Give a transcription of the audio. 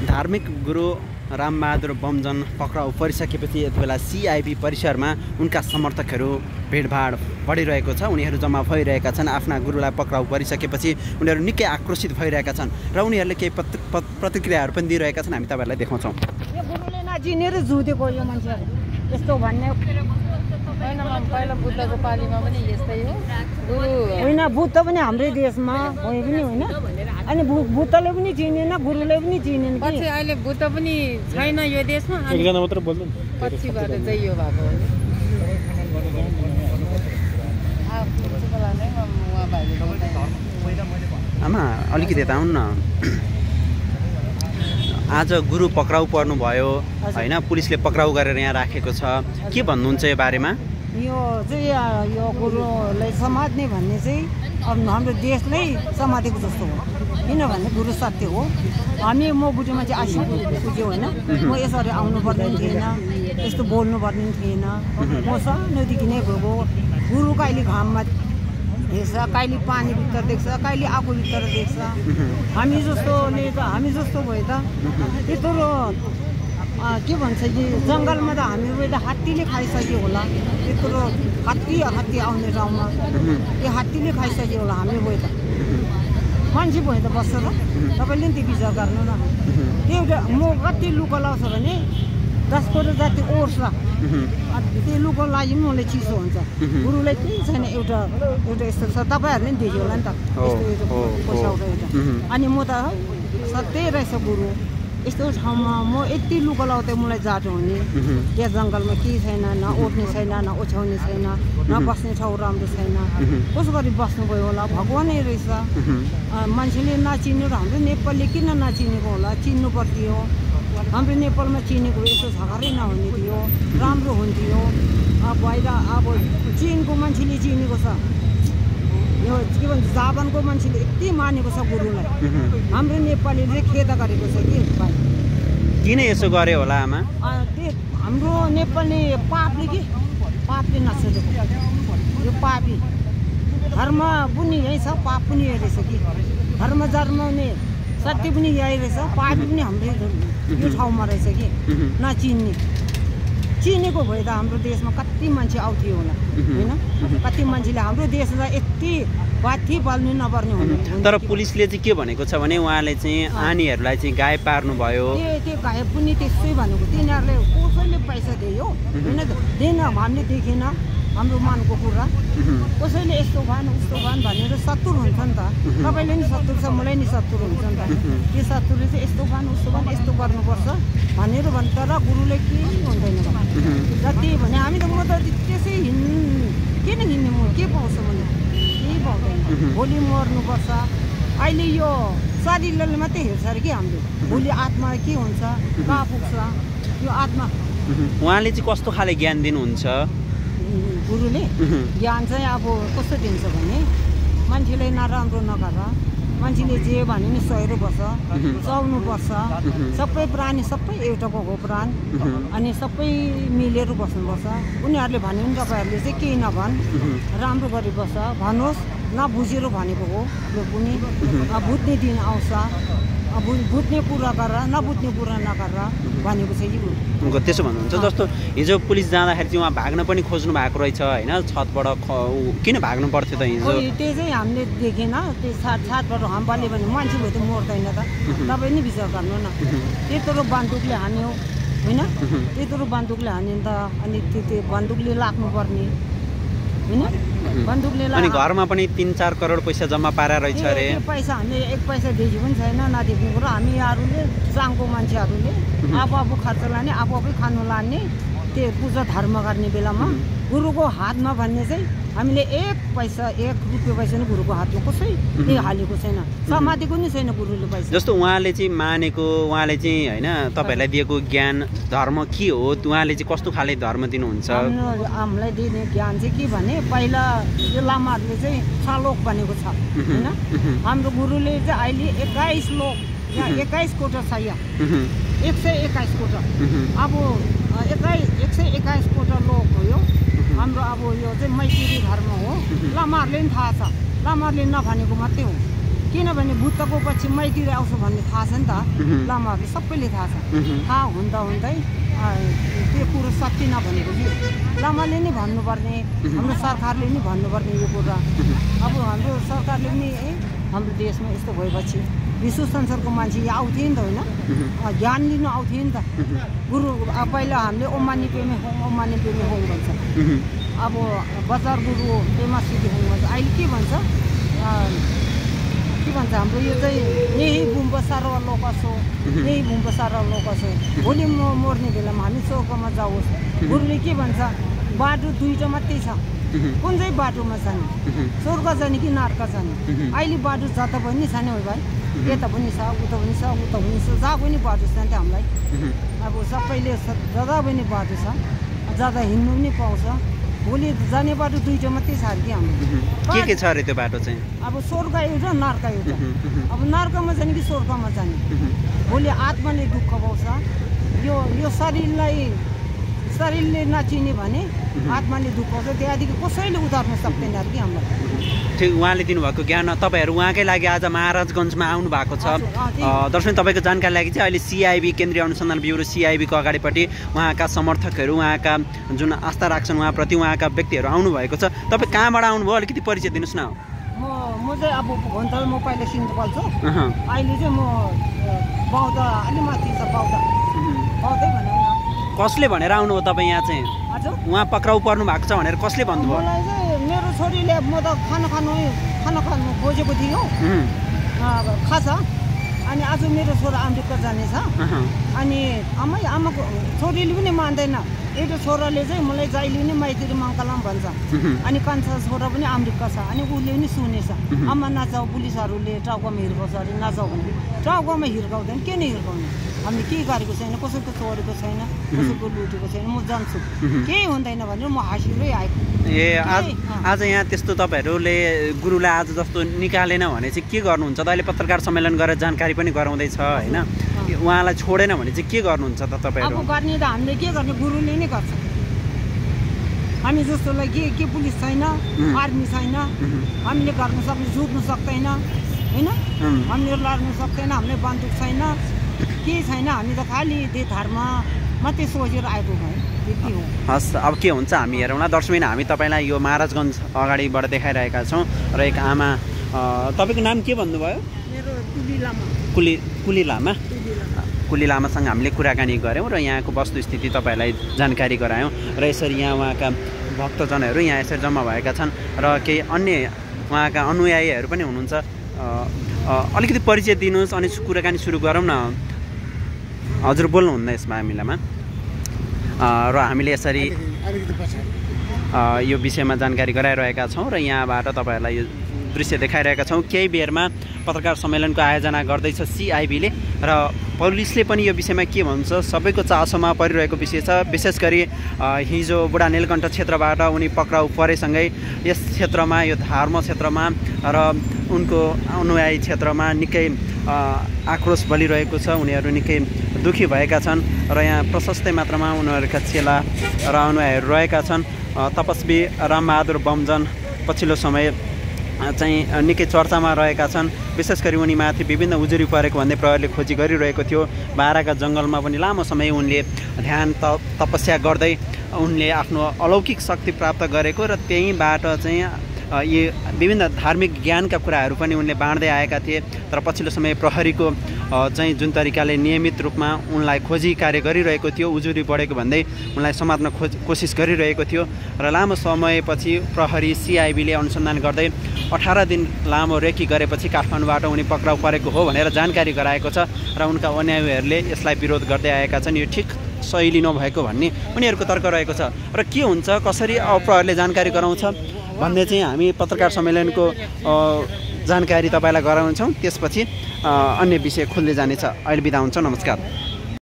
धार्मिक गुरु रामबहादुर बमजन पक्राउ परिसकेपछि यति बेला सिआइबी परिसरमा उनका समर्थकहरू भिडभाड बढिरहेको छ। उनीहरू जम्मा भइरहेका छन्। आफ्ना गुरुलाई पक्राउ परिसकेपछि उनीहरू निकै आक्रोशित भइरहेका छन् र उनीहरूले केही प्रतिक्रियाहरू पनि दिइरहेका छन्। हामी तपाईँहरूलाई देखाउँछौँ। यो गुरुले नचिनेर जुधेको यो मान्छेहरू यस्तो भन्ने होइन। पहिला बुद्धको पालीमा पनि यस्तै हो। गुरु होइन, बुद्ध पनि हाम्रै देशमा भए पनि होइन। अनि बुद्धले पनि चिनेन, गुरुले पनि चिनेन। पछि अहिले बुद्ध पनि छैन यो देशमा। एकजना मात्र बोल्नु पछिबाट चाहिँ यो भएको हो। आमा अलिकति यता आउनु न। आज गुरु पक्राउ पर्नुभयो होइन, पुलिसले पक्राउ गरेर यहाँ राखेको छ। के भन्नुहुन्छ यो बारेमा? यो चाहिँ यो गुरुलाई समात्ने भन्ने चाहिँ अब हाम्रो देशलाई समातेको जस्तो हो। किनभने गुरु सत्य हो। म बुढी मान्छे आइसक्यो पुग्यो होइन। म यसरी आउनुपर्ने थिएन, यस्तो बोल्नुपर्ने थिएन। म सानोदेखि नै गएको। गुरु कहिले घाममा हेर्छ, कहिले पानीभित्र देख्छ, कहिले आगोभित्र देख्छ। हामी जस्तो भयो त यत्रो के भन्छ कि जङ्गलमा त हामी गएर हात्तीले खाइसक्यो होला। यत्रो हात्ती आउने ठाउँमा यो हात्तीले खाइसक्यो होला। हामी गयो त मान्छे भयो त बस्छ र। तपाईँले नि त्यो विचार गर्नु न। त्यो एउटा म कति लुगा लाउँछ भने 10 करोड जति ओर्छ। त्यो लुगा लागि पनि मलाई चिसो हुन्छ। गुरुलाई केही छैन। एउटा यस्तो छ, तपाईँहरूले पनि देख्यो होला नि त यस्तो पोसाउँछ एउटा। अनि म त सत्य रहेछ गुरु। यस्तो ठाउँमा म यति लुगा लाउँदै मलाई जाडो हुने। त्यहाँ जङ्गलमा केही छैन, न ओर्ने छैन, न ओछ्याउने छैन, न बस्ने ठाउँ राम्रो छैन। कसो गरी बस्नुभयो होला? भगवानै रहेछ। मान्छेले नचिन्यो र हाम्रो नेपालले किन नचिनेको होला? चिन्नु पर्थ्यो। हाम्रो नेपालमा चिनेको यस्तो झगडै नहुने थियो, राम्रो हुन्थ्यो। बाहिर अब चिनको मान्छेले चिनेको छ। यो के भन्छ जापानको मान्छेले यति मानेको छ गुरुलाई। हाम्रो नेपालीले खेदा गरेको छ कि भाइ। किन यसो गर्यो होला आमा? त्यो हाम्रो नेपाली पापले नसोचेको। यो पापी धर्म पनि यही छ, पाप पनि यही रहेछ कि। धर्म जन्माउने सत्य पनि यही रहेछ, पापी पनि हाम्रै यो ठाउँमा रहेछ कि। नचिन्ने चिनेको भए त हाम्रो देशमा कति मान्छे आउँथ्यो होला होइन। कति मान्छेले हाम्रो देशमा यति बाथी पाल्नु नपर्ने हुने। तर पुलिसले चाहिँ के भनेको छ भने उहाँले चाहिँ आनीहरूलाई चाहिँ गायब पार्नुभयो। त्यो गायब पनि त्यसै भनेको। तिनीहरूले कसैले पैसा दियो होइन, दिएन हामीले देखेन हाम्रो मानको कुरा। कसैले यस्तो भएन उस्तो भएन भनेर सत्तुर हुन्छ नि त। तपाईँले नि सत्तुर छ, मलाई नि सत्तुर हुन्छ नि त। त्यो सत्तुरले चाहिँ यस्तो भएन उस्तो भएन, यस्तो गर्नुपर्छ भनेर भन्छ। तर गुरुले केही हुँदैन जति भने हामी त। म त त्यसै किन हिँड्ने? म के पाउँछ भने केही पाउँदैन। भोलि मर्नुपर्छ। अहिले यो शरीरले मात्रै हेर्छ अरे कि हामीले। भोलि आत्मा के हुन्छ, कहाँ पुग्छ यो आत्मा? उहाँले चाहिँ कस्तो खाले ज्ञान दिनुहुन्छ? गुरुले ज्ञान चाहिँ अब कस्तो दिन्छ भने मान्छेलाई नराम्रो नगर, मान्छेले जे भने नि सहेर बस्छ, चाउनुपर्छ। सबै प्राणी सबै एउटाको हो प्राण। अनि सबै मिलेर बस्नुपर्छ। उनीहरूले भन्यो भने तपाईँहरूले चाहिँ केही नभन्, राम्रो गरी बस्छ भन्नुहोस्। नबुझेर भनेको हो यो पनि। बुझ्ने दिन आउँछ। बुझ्ने कुरा गर, नबुझ्ने कुरा नगर भनेको छ यो। त्यसो भन्नुहुन्छ। जस्तो हिजो पुलिस जाँदाखेरि चाहिँ उहाँ भाग्न पनि खोज्नु भएको रहेछ होइन, छतबाट। किन भाग्नु पर्थ्यो त हिजो? त्यो चाहिँ हामीले देखेन। त्यो छतबाट हमबाले भने मान्छे भयो त मर्दैन त। तपाईँ नि विचार गर्नु न। त्यत्रो बन्दुकले हान्यो होइन, त्यत्रो बन्दुकले हान्यो नि त। अनि त्यो बन्दुकले लाग्नुपर्ने होइन, बन्दुकले अनि घरमा पनि 3-4 करोड पैसा जम्मा पारा रहेछ अरे। पैसा हामीले 1 पैसा देख्यो पनि छैन, नदेख्ने कुरो। हामीहरूले चाङको मान्छेहरूले आफू खर्च लाने, आफै खानु लाने, त्यो पूजा धर्म गर्ने बेलामा गुरुको हातमा भन्ने चाहिँ हामीले 1 पैसा 1 रुपियाँ पैसा नि गुरुको हातमा कसैले हालेको छैन, समातेको नि छैन गुरुले पैसा। जस्तो उहाँले चाहिँ मानेको, उहाँले चाहिँ होइन तपाईँहरूलाई दिएको ज्ञान धर्म के हो? उहाँले चाहिँ कस्तो खाले धर्म दिनुहुन्छ? हामीलाई दिने ज्ञान चाहिँ के भने पहिला यो लामाहरूले चाहिँ श्लोक भनेको छ होइन। हाम्रो गुरुले चाहिँ अहिले 21 श्लोक या 21 कोटा छ यहाँ, 121 कोटा। अब 121 कोटा लोक हो यो हाम्रो। अब यो चाहिँ मैत्री धर्म हो। लामाहरूले पनि थाहा छ, लामाहरूले नभनेको मात्रै हो। किनभने बुद्धको पछि मैतिर आउँछ भन्ने थाहा छ नि त लामाहरूले सबैले थाहा छ थाहा हुँदा हुँदै त्यो कुरो सत्य नभनेपछि लामाले नै भन्नुपर्ने हाम्रो सरकारले नै भन्नुपर्ने यो कुरा अब हाम्रो सरकारले पनि हाम्रो देशमा यस्तो भएपछि विश्व संसारको मान्छे यहाँ आउँथ्यो नि त होइन ज्ञान लिनु आउँथ्यो नि त गुरु पहिला हामीले ओम मानी पेमे होङ भन्छ अब बजार गुरु पेमा सिद्धि होङ भन्छ अहिले के भन्छ हाम्रो यो चाहिँ यही बुम्ब सारवा लोकसो यही बुम्ब सारवा लोकसो भोलि मर्ने बेलामा हामी स्वर्गमा जाओस् गुरुले के भन्छ बाटो दुईवटा मात्रै छ कुन चाहिँ बाटोमा जाने स्वर्ग जाने कि नर्क जाने अहिले बाटो जता पनि छ नि भाइ यता पनि छ उता पनि छ उता पनि छ जहाँ पनि बाटो छ नि त हामीलाई अब सबैले जता पनि बाटो छ जता हिँड्नु पनि पाउँछ भोलि जाने बाटो दुईवटा मात्रै छ अरे कि हाम्रो के छ अरे त्यो बाटो चाहिँ अब स्वर्ग एउटा नर्क एउटा अब नर्कमा जाने कि स्वर्गमा जाने भोलि आत्माले दुःख पाउँछ यो शरीरले नचिने भने आत्माले दुःख पाउँछ त्यहाँदेखि कसैले उतार्न सक्दैन अरे कि हामीलाई ठिक उहाँले दिनुभएको ज्ञान तपाईँहरू उहाँकै लागि आज महाराजगञ्जमा आउनु भएको छ दर्शक तपाईँको जानकारी लागि चाहिँ अहिले सिआइबी केन्द्रीय अनुसन्धान ब्युरो सिआइबीको अगाडिपट्टि उहाँका समर्थकहरू उहाँका जुन आस्था राख्छन् उहाँप्रति उहाँका व्यक्तिहरू आउनुभएको छ तपाईँ कहाँबाट आउनुभयो अलिकति परिचय दिनुहोस् न म चाहिँ अब भन्छ म पहिला सिन्धुपाल छु अहिले चाहिँ म बौद्ध अलि माथि छ बौद्धै भनौँ न कसले भनेर आउनुभयो तपाईँ यहाँ चाहिँ उहाँ पक्राउ पर्नु भएको छ भनेर कसले भन्नुभयो मलाई चाहिँ मेरो छोरीले म त खाना खानु खोजेको थिएँ खाछ अनि आज मेरो छोरा अमेरिका जानेछ अनि आमाको छोरीले पनि मान्दैन एउटा छोराले चाहिँ मलाई जहिले पनि माइतीले मङ्गलम भन्छ अनि कान्छा छोरा पनि अमेरिका छ अनि उसले पनि सुनेछ आमा नजाऊ पुलिसहरूले टाउकोमा हिर्काउँछ अरे नजाऊ भने टाउकोमा हिर्काउँदैन के नै हिर्काउने हामीले केही गरेको छैन कसैको चोरेको छैन कसैको लुटेको छैन म जान्छु केही हुँदैन भनेर म हाँसिरै आएको आज यहाँ त्यस्तो तपाईँहरूले गुरुलाई आज जस्तो निकालेन भने चाहिँ के गर्नुहुन्छ त अहिले पत्रकार सम्मेलन गरेर जानकारी पनि गराउँदैछ होइन उहाँलाई छोडेन भने चाहिँ के गर्नुहुन्छ त तपाईँहरू अब गर्ने त हामीले के गर्ने गुरुले नै गर्छ हामी जस्तोलाई के पुलिस छैन आर्मी छैन हामीले गर्न सक्ने जुट्नु सक्दैन होइन हामीले लड्नु सक्दैन हामीले बन्दुक छैन के छैन हामी त खालि त्यो धर्म मात्रै सोचेर आएको भए त्यति हो हस् अब के हुन्छ हामी हेरौँला दर्शकबिन हामी तपाईँलाई यो महाराजगञ्ज अगाडिबाट देखाइरहेका छौँ र एक आमा तपाईँको नाम के भन्नुभयो मेरो कुली लामासँग हामीले कुराकानी गऱ्यौँ र यहाँको वस्तुस्थिति तपाईँहरूलाई जानकारी गरायौँ र यसरी यहाँ उहाँका भक्तजनहरू यहाँ यसरी जम्मा भएका छन् र केही अन्य उहाँका अनुयायीहरू पनि हुनुहुन्छ अलिकति परिचय दिनुहोस् अनि कुराकानी सुरु गरौँ न हजुर बोल्नुहुन्न यस मामिलामा र हामीले यसरी यो विषयमा जानकारी गराइरहेका छौँ र यहाँबाट तपाईँहरूलाई यो दृश्य देखाइरहेका छौँ केही बेरमा पत्रकार सम्मेलनको आयोजना गर्दैछ सिआइबीले र पुलिसले पनि यो विषयमा के भन्छ सबैको चासोमा परिरहेको विषय छ विशेष गरी हिजो बुढा नीलकण्ठ क्षेत्रबाट उनी पक्राउ परेसँगै यस क्षेत्रमा यो धर्म क्षेत्रमा र उनको अनुयायी क्षेत्रमा निकै आक्रोश बलिरहेको छ उनीहरू निकै दुखी भएका छन् र यहाँ प्रशस्तै मात्रामा उनीहरूका चेला र अनुयायीहरू रहेका छन् तपस्वी रामबहादुर बमजन पछिल्लो समय चाहिँ निकै चर्चामा रहेका छन् विशेष गरी उनीमाथि विभिन्न उजुरी परेको भन्ने प्रहरीले खोजी गरिरहेको थियो बाराका जङ्गलमा पनि लामो समय उनले ध्यान तपस्या गर्दै उनले आफ्नो अलौकिक शक्ति प्राप्त गरेको र त्यहीँबाट चाहिँ यी विभिन्न धार्मिक ज्ञानका कुराहरू पनि उनले बाँड्दै आएका थिए तर पछिल्लो समय प्रहरीको चाहिँ जुन तरिकाले नियमित रूपमा उनलाई खोजी कार्य गरिरहेको थियो उजुरी बढेको भन्दै उनलाई समात्न कोसिस गरिरहेको थियो र लामो समयपछि प्रहरी सिआइबीले अनुसन्धान गर्दै 18 दिन लामो रेकी गरेपछि काठमाडौँबाट उनी पक्राउ परेको हो भनेर जानकारी गराएको छ र उनका अनुयायीहरूले यसलाई विरोध गर्दै आएका छन् यो ठिक शैली नभएको भन्ने उनीहरूको तर्क रहेको छ र के हुन्छ कसरी प्रहरीले जानकारी गराउँछ भन्ने चाहिँ हामी पत्रकार सम्मेलनको जानकारी तपाईँलाई गराउँछौँ त्यसपछि अन्य विषय खुल्दै जानेछ अहिले बिदा हुन्छ नमस्कार।